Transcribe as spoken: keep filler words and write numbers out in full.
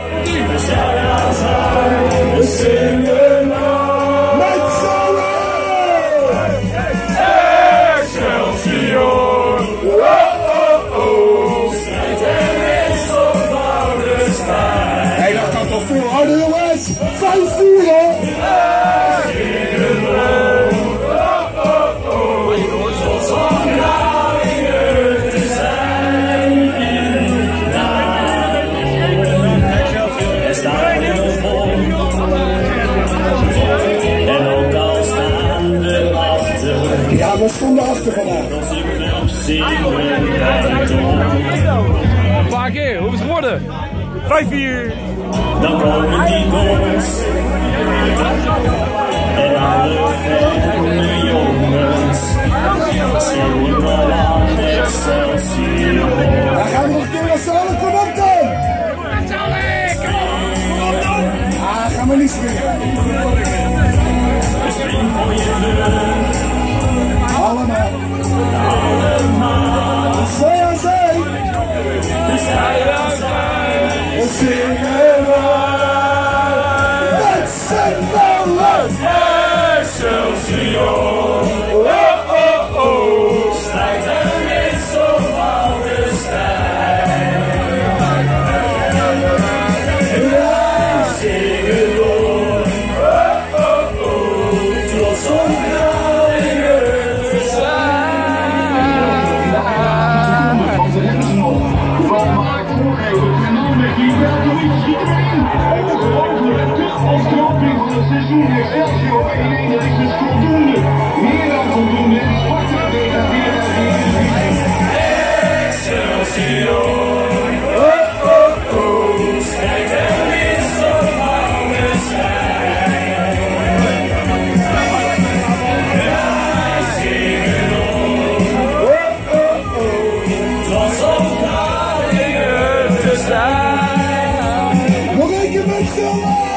We zingen met z'n allen. Excelsior. Oh, oh, oh. Strijd en winst op oude strijd. Hé, dat kan toch veel harder, jongens? Vijf uur, hè? Ja, we stonden achter vandaag. Een paar keer, hoe is het geworden? vijf vier. Dan komen die goals. En alle fijne jongens. Zingen al aan het Excelsior. Dan gaan we nog een keer met z'n allen, kom op dan! Met z'n allen! Kom op dan! Ah, gaan we niet springen. Spring voor je club. Allemaal. Allemaal. Zij aan zij. Zij aan zij. We zingen wij. Met z'n allen. Excelsior. Oh, oh, oh. Strijd en winst op oude strijd. Wij zingen door. Oh, oh, oh. Trots op Kralingse als troping van het seizoen Excelsior één één, dat is dus voldoende. Meer dan voldoende. Sparta degradeert uit Excelsior. Oh, oh, oh. Strijd en winst op oude strijd. Wij zingen door. Oh, oh, oh. Trots op Kralingse Trots. Nog een keer met z'n allen.